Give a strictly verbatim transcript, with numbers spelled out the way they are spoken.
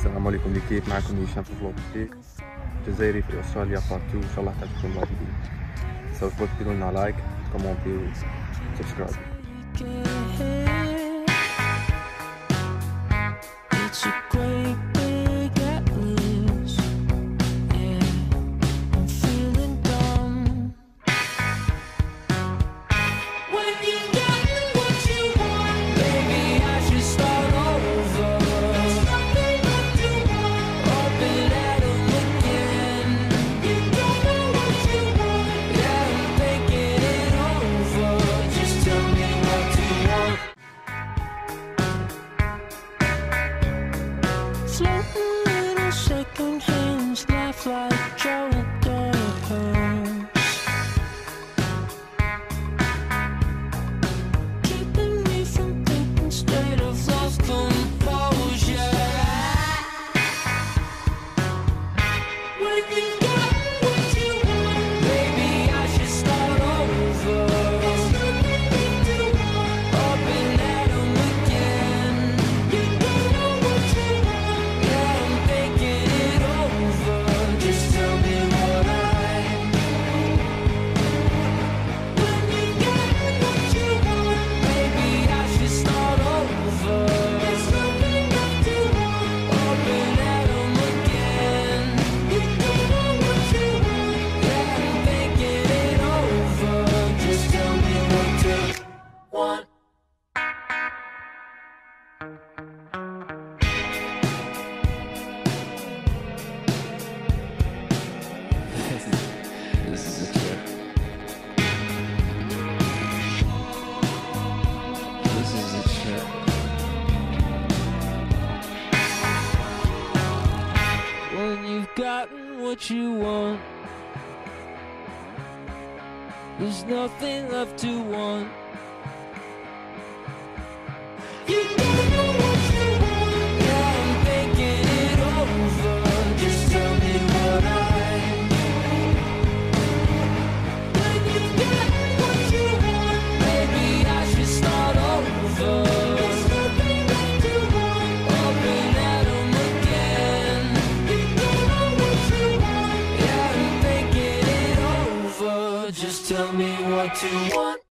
السلام عليكم ليكيب، معكم هشام في فلوق جديد جزائري في استراليا بارت تو. ان شاء الله تعجبكم لا فيديو. سوف ديروا لنا لايك، كومونتي و سبسكرايب. Gotten what you want, there's nothing left to want. You don't know what you want. Yeah, I'm thinking it over. Just tell me what I. When you get what you want, maybe I should start over. There's nothing left to want. Open at 'em again. Just tell me what you want.